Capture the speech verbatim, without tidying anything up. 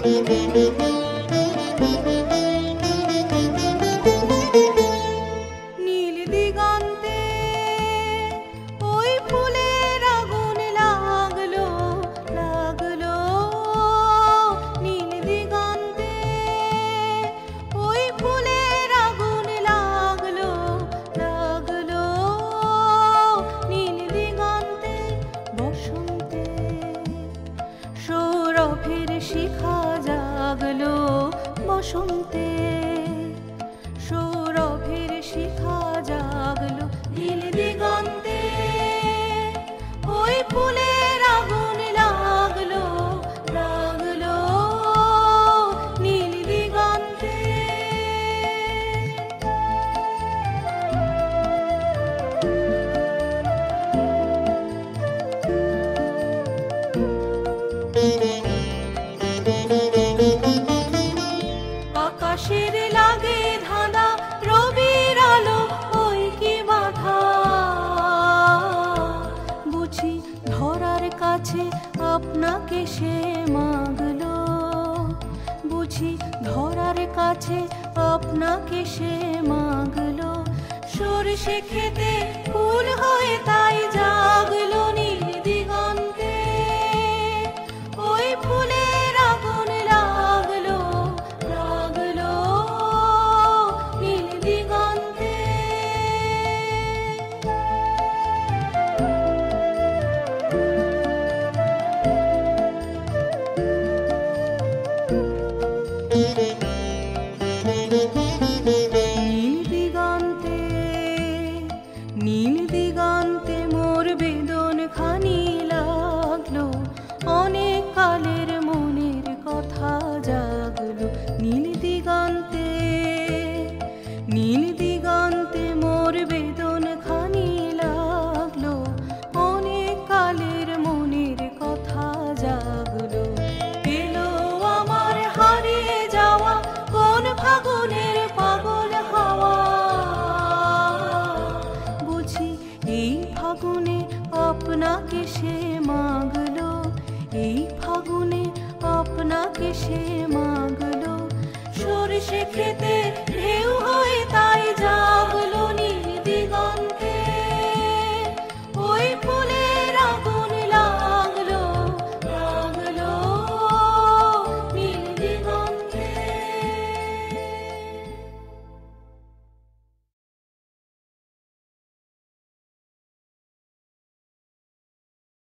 নীল দিগন্তে ওই ফুলের আগুন লাগলো লাগলো, নীল দিগন্তে ওই ফুলের আগুন লাগলো লাগলো, নীল দিগন্তে বসন্তে সৌরভের শিখা জাগলো, বসন্তে সৌরভের শিখা জাগলো, নীল দিগন্তে ওই ফুলের আগুন লাগলো লাগলো, নীল দিগন্তে। আকাশের লাগে ধাঁধা, রবির আলো ওই কি বাধা, বুঝি ধরার কাছে আপনাকে সে মাগলো, বুঝি ধরার কাছে আপনাকে সে মাগলো, সরষে খেতে ফুল হয়ে তাই জাগলো, নীল দিগন্তে ওই ফুলের আগুন লাগলো লাগলো, নীল দিগন্তে। নীল দিগন্তে নীল দিগন্তে মোর বেদন খানি লাগলো, অনেক কালের মনের কথা জাগলো, নীল দিগন্তে নীল দিগন্তে মোর বেদন খানি লাগলো, অনেক কালের মনের কথা জাগলো, এলো আমার হারিয়ে যাওয়া কোন ফাগুনের পাগল হাওয়া, বুঝি এই ফাগুনে আপনাকে সে মাগলো, এই ফাগুনে আপনাকে সে মাগলো, সরষে খেতে